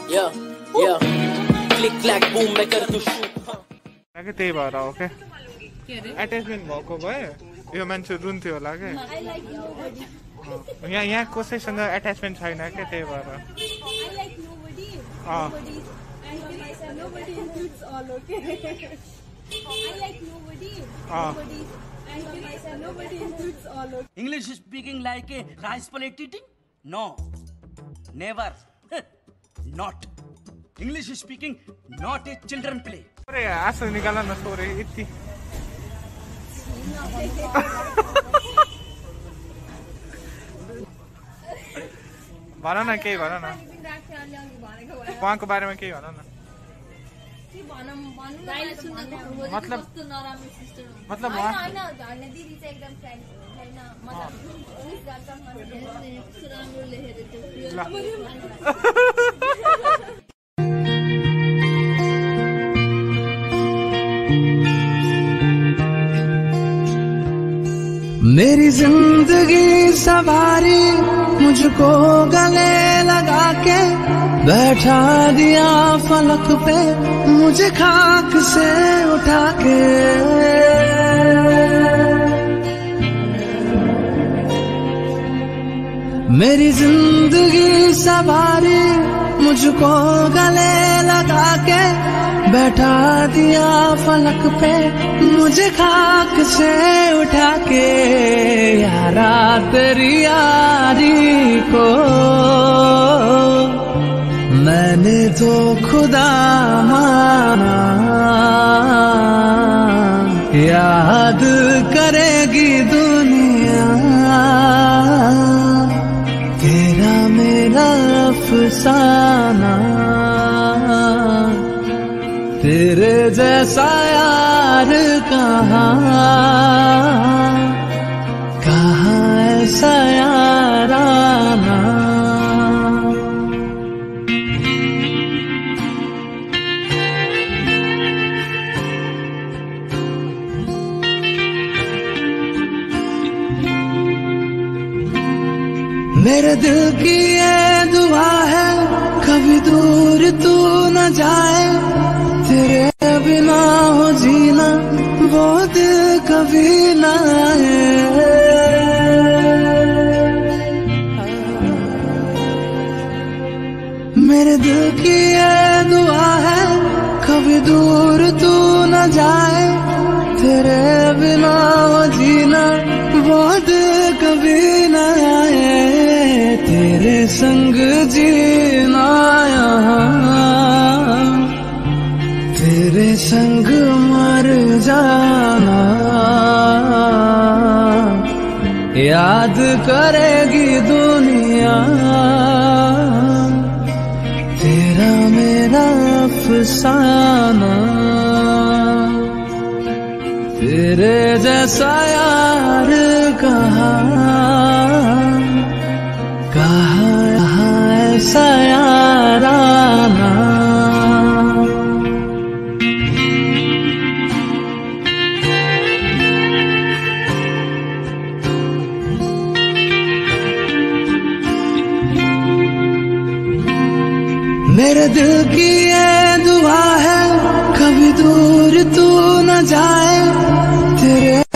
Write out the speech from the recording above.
Click क्ल्याक boom मैं कर दूं के त्यही भएर हो के एट्याचमेन्ट भएको भए यो मान्छे रुन्थ्यो होला के यहाँ कसैसँग एट्याचमेन्ट छैन के त्यही भएर English speaking like a rice plate eating? No, never, not. English speaking not a children play. अरे आँसु निकाल न सोरे यति भन न केही भन न उहाँको बारेमा केही भन न मतलब उहाँ मेरी जिंदगी सवारी मुझको गले लगा के बैठा दिया फलक पे मुझे खाक से उठा के मेरी जिंदगी सवारी मुझको गले लगा के बैठा दिया फलक पे मुझे खाक से उठा के यारा तेरी यारी को मैंने तो खुदा माना याद करेगी दुनिया तेरा मेरा अफसाना तेरे जैसा यार कहाँ ऐसा याराना मेरे दिल की ये दुआ है कभी दूर तू न जाए तेरे बिना हो जीना वो दिल कभी ना आए मेरे दिल की ये दुआ है कभी दूर तू न जाए तेरे बिना हो जीना वो दिल कभी ना आए तेरे संग जीना यहाँ तेरे संग मर जाना याद करेगी दुनिया तेरा मेरा अफसाना तेरे जैसा यार कहाँ ऐसा याराना मेरे दिल की ये दुआ है कभी दूर तू न जाए तेरे